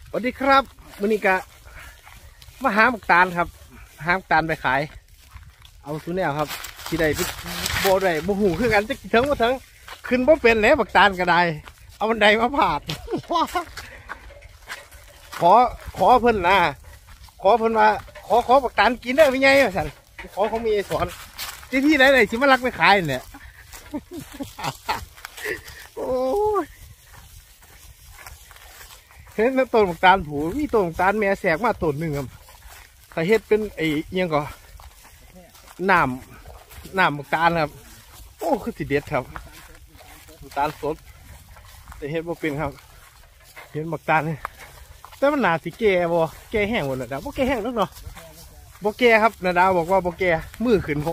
สวัสดีครับมื้อนี้กะมาหาหมกตาลครับหาหมกตาลไปขายเอาสุแนวครับที่ใดโบได้โบหูคือกันจะถึงบ่ถึงขึ้นบ่เป็นแล้วหมกตาลก็ได้เอาบันไดมาผาด ขอเพิ่นนะขอเพิ่นว่าขอหมกตาลกินได้ไม่ไงสั่นขอเขามีสอนที่ไหนสิมาลักไปขายเนี่ย โอ้ยเห็นต้นหมกตาลผูมีต้นหมกตาลแม่แสกมาต้นหนึ่งครับถ้าเฮ็ดเป็นไอ้ยังก็น้ำหมกตาลครับโอ้คือสิเด็ดครับหมกตาลสดแต่เฮ็ดบ่เป็นครับเห็นหมกตาลแต่มันหนาสิแก่บ่แก่แห้งหมดแล้วบ่แก่แห้งนักเนาะบ่แก่ครับนาดาวบอกว่าบ่แก่มือขึ้นผม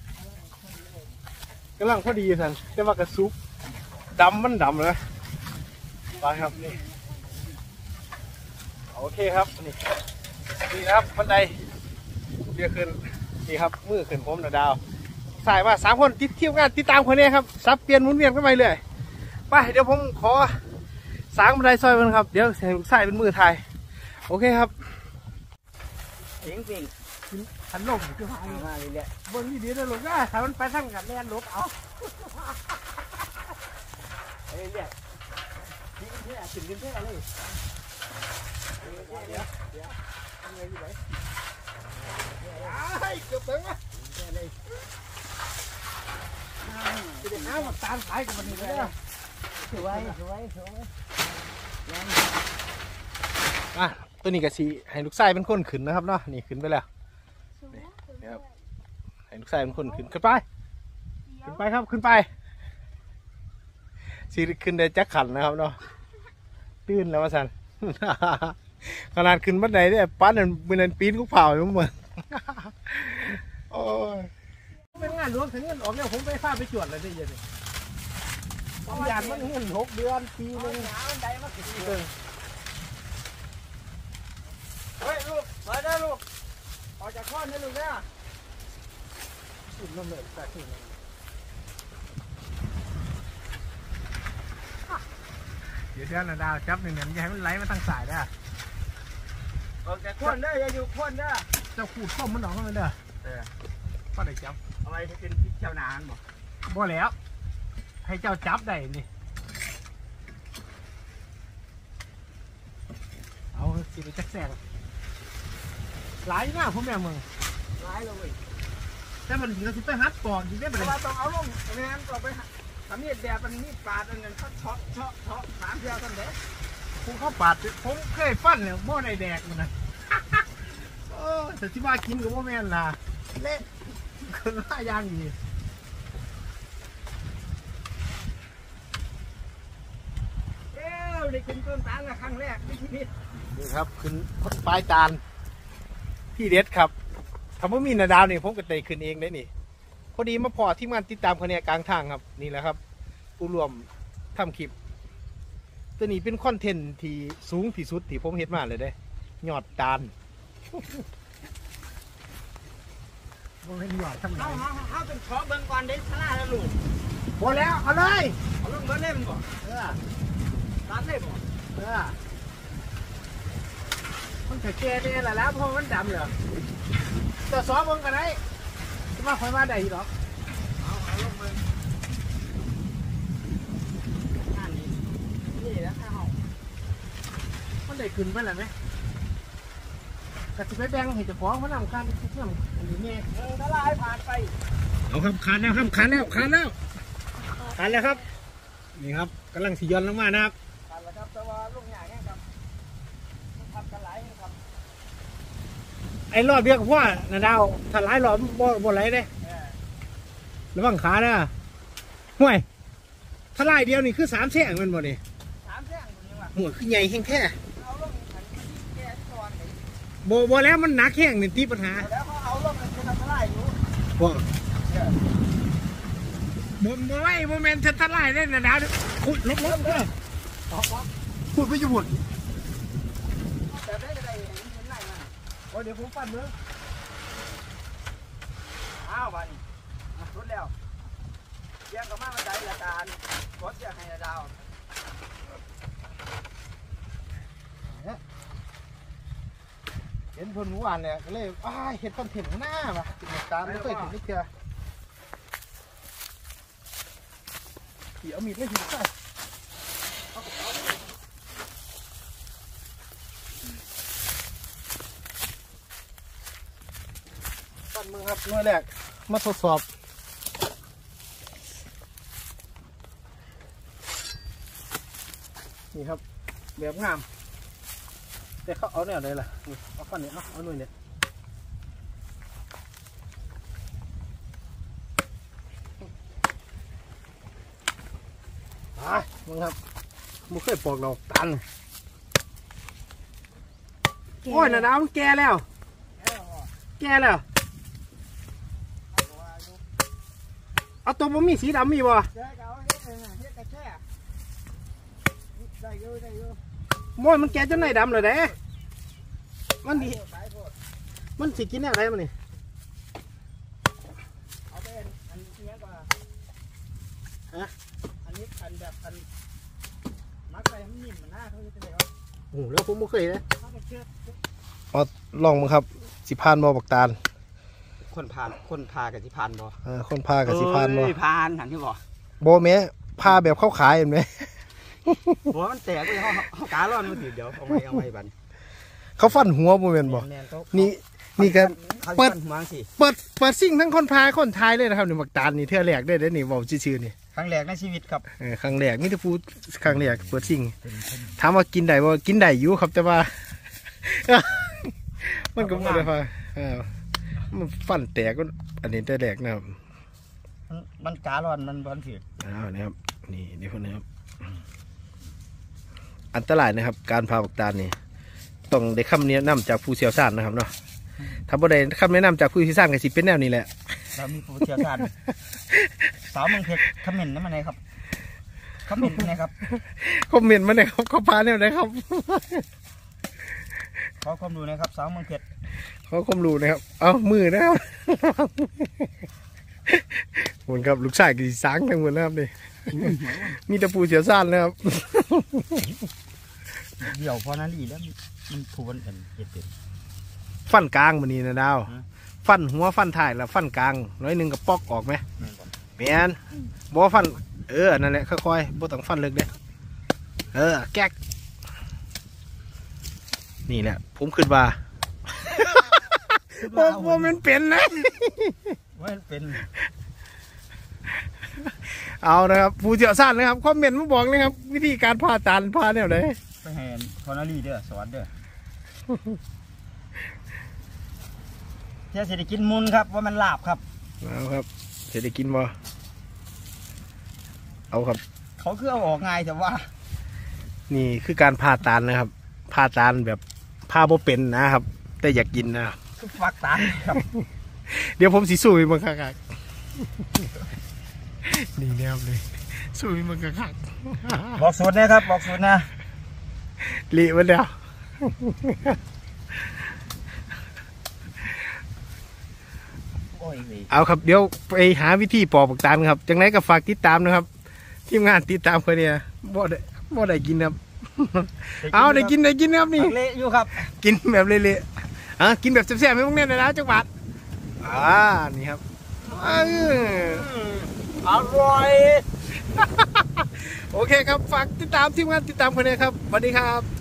กำลังพอดีสันแต่ว่ากระซุบดำมันดำเลยไปครับนี่โอเคครับนี่ครับบันไดเดี๋ยวขึ้นนี่ครับมือขึ้นผมนาดาวสายว่า3 คนติดเที่ยวงานติดตามคนนี้ครับซับเปลี่ยนหมุนเวียนกันไปเลยไปเดี๋ยวผมขอสางบันไดซอยมันครับเดี๋ยวใส่สายเป็นมือไทยโอเคครับเสียงจริงขันลงคือหายมาเลยแหละบนนี่ดีนะลูกนะถ้ามันไปทั้งกันแล่นลบเอาเฮ้ยเนี่ยนี่ขึ้นแค่ถึงขึ้นแค่เลยเดี๋ยวทำไงอยู่ไหนเกือบถึงวะแค่เลยจะได้น้ำมันตาลขายกับมันนี่เลยสวยอ่ะตัวนี้กะสีให้ลูกไส้เป็นคนขึ้นนะครับเนาะนี่ขึ้นไปแล้วนี่ครับให้ลูกไส้เป็นคนขึ้นไปครับขึ้นไปสีขึ้นได้จักขันนะครับเนาะตื่นแล้วมาสัน ขนาดขึ้นบันไดเนี่ยปั้นเป็นปีนกุ๊กเผาอยู่เหมือนโอ้ยเป็นงานหลวงถึงเงินออกเนี่ยผมไปฟาไปจวดอะไรได้ยังไงต้องยานมันเงิน6 เดือนปีนึงมันได้มากี่เดือนเฮ้ยลูกมาได้ลูกออกจากข้อนได้ลูกเนี่ยสุดน้ำเหลืองแต่ขึ้นเดี๋ยวนะดาวจับหนึ่งเนี่ยอย่าให้มันไหลมาทางสายได้ออกจากข้นได้อย่าอยู่ข้นได้เจ้าขูดข้อมันหนองมันเด้อป้าได้จับเอาไว้ให้เป็นเจ้านานบ่บ่แล้วให้เจ้าจับได้นี่เอาสิไปจักแสงหลายหน้าผมแม่มึงร้ายเลยแต่มันถึงจะไปฮัดก่อนที่ได้ไปเลยต้องเอาลงแม่ต้องไปทำมีดแดดมันมีดปาดอันนั้นเขาเชาะ3 เที่ยวกันเด้ผมเข้าปาดผมเคยฟันเนี่ยบ่ในแดกมันนะแต่ที่ว่ากินกับว่าแม่นล่ะเละคนละอย่างดีได้กินต้นตาลครั้งแรกในชีวิตนี่ครับขึ้นปลายจานที่เด็ดครับถ้าไม่มีนาดาวนี่ผมก็เตะขึ้นเองได้นี่พอดีมาพอที่มันติดตามคะแนนกลางทางครับนี่แหละครับผู้รวมทำคลิปตัวนี้เป็นคอนเทนต์ที่สูงที่สุดที่ผมเห็นมาเลยได้ยอดตาลบ่เป็นยอดทำไมเขาเป็นขอเบิ่งก่อนเด็กชนะแล้วลูกพอแล้วเอาเลยเอาลงเบิ่งเล่มก่อนตัดเล่มก่อนมันจะแก่เนี่ยแหละแล้วเพราะมันดำเหรอตัวซ้อมมึงกันได้จะมาคอยมาได้หรอเอาลงเบิ่งนี่แล้วข้าวมันได้ขึ้นไปแล้วไหมกระสิบไปแบงเห็นจะฟ้องเขานำการทุกเรื่องอันนี้แม่ละลายผ่านไปเอาครับขาดแล้วครับขาดแล้วครับนี่ครับกำลังสีย้อนลงมานะครับขาดแล้วครับแต่ว่าลุงใหญ่แค่ครับทำกันหลายครับไอ้รอบเดียวกับพ่อนาดาวถ้าหลายรอบบ่ไหลเลยระวังขานะห่วยถ้าไล่เดียวนี่คือ3 แท่งมันบ่นี่ 3 แท่งหัวคือใหญ่แห้งแท้บ่แล้วมันหนักแห้งนี่ที่ปัญหาแล้วเขาเอาลงมันจะทำไล่อยู่บ่ไว้โมเมนต์ทลายได้นาดาวขุดลบเลยขุดไปอยู่หมดแต่ได้อะไรเห็นไรมันเดี๋ยวผมปั่นเนื้ออ้าววันรุดแล้วเลี้ยงกับมาใจละการกดเสียให้ดาวเห็นคนหมู่บ้านเนี่ยก็เลยเห็ดคอนเทนต์ข้างหน้าป่ะติดหมวกตาไม่เคยถึงนิดเดียวเดี๋ยวมีดไม่ถึงใส่ปั้นมือครับหน่วยแรกมาทดสอบนี่ครับแบบงามแต่เขาเอาเนี่ยอะไรล่ะนี่เอาฟันเนี่ยเอาหน่วยเนี่ยมึงครับมึงเคยปอกดอกตันโอ้ยน่ะน้ำมันแก่แล้วเอาตัวมันมีสีดำมีบ่ม้อยมันแก่จนไหนดำเลยเด้มันดีมันสิกินอะไรมันนี่เอาไปอันนี้ก่อนอันนี้อันแบบอันมักไปมันนิ่มมันหน้าเขาจะเป็นไงวะโอ้แล้วผมไม่เคยนะลองมั้งครับสิพานบ่บักตาลคนพากับสิพานบ่คนพากับสิพานบ่พานหันที่บ่แม่พาแบบเข้าขายเห็นไหมหัวมันแตกไปเขากาล่อนมันติดเดี๋ยวเอาไว้บันเขาฟันหัวโมเมนต์บ่นี่ก็เปิดซิ่งทั้งคนพาคนทายเลยนะครับนี่บักตาลนี่เท่าแรกได้นี่บอกชื่อนี่ครั้งแรกในชีวิตครับครั้งแรกนี่จะพูดครั้งแรกเปิดซิ่งถามว่ากินได้บ่กินได้อยู่ครับแต่ว่ามันก็ไม่ได้พอมันฟันแตกก็อันนี้แต่แรกนะครับมันกาล่อนมันบอลถือนะครับนี่พวกนี้ครับอันตรายนะครับการพาบักตาลนี่ต้องได้คำแนะนำจากผู้เชี่ยวชาญนะครับเนาะถ้าบ่ได้คำแนะนำจากผู้เชี่ยวชาญก็สิเป็นแนวนี้แหละเรามีผู้เชี่ยวชาญสาวเมืองเพชรคอมเมนต์นั่นมาไหนครับคอมเมนต์มาไหนครับคอมเมนต์มาไหนครับเขาพาแนวไหนครับขอความรู้นะครับสาวเมืองเพชรขอความรู้นะครับเอามือนะครับหมดครับลูกชายกี่สังทั้งหมดนะครับนี่มีแต่ผู้เชี่ยวชาญนะครับเดี๋ยวพอนั้นดีแล้วมันทวนกันเป็นฟันกลางมันนี่นะดาวฟันหัวฟันถ่ายแล้วฟันกลางน้อยหนึ่งกับปอกออกไหมเมียนบ่ฟันนั่นแหละค่อยๆบ่ต้องฟันเลิกเด้แก๊กนี่แหละผมขึ้นว่าว่ามันเป็นนะว่ามันเป็นเอานะครับผู้เชี่ยวชาญนะครับคอมเมนต์มาบอกนะครับวิธีการพาตาลพาเนี่ยไหนไปแห่พอนาลีเด้อสอนเด้อเที่ยวเศรษฐกิจมุนครับว่ามันลาบครับเอาครับเศรษฐกิจบ่เอาครับเขาคือเอาออกง่ายแต่ว่านี่คือการพาตาลนะครับพาตาลแบบพาบ่เป็นนะครับแต่อยากกินนะคือฟักตาลครับเดี๋ยวผมสิสู้มันคักนี่แนวเลยสู้มันคักบอกสูตรนะครับบอกสูตรนะเละมันแล้วเอาครับเดี๋ยวไปหาวิธีปอกบักตาลครับจังไรก็ฝากติดตามนะครับทีมงานติดตามคนเนี่ยบ่ได้กินครับเอาได้กินครับนี่เละอยู่ครับกินแบบเละๆกินแบบแซ่บๆไม่ต้องแน่นเลยนะจังหวัดนี่ครับอร่อยโอเคครับฝากติดตามทีมงานติดตามคนนี้ครับสวัสดีครับ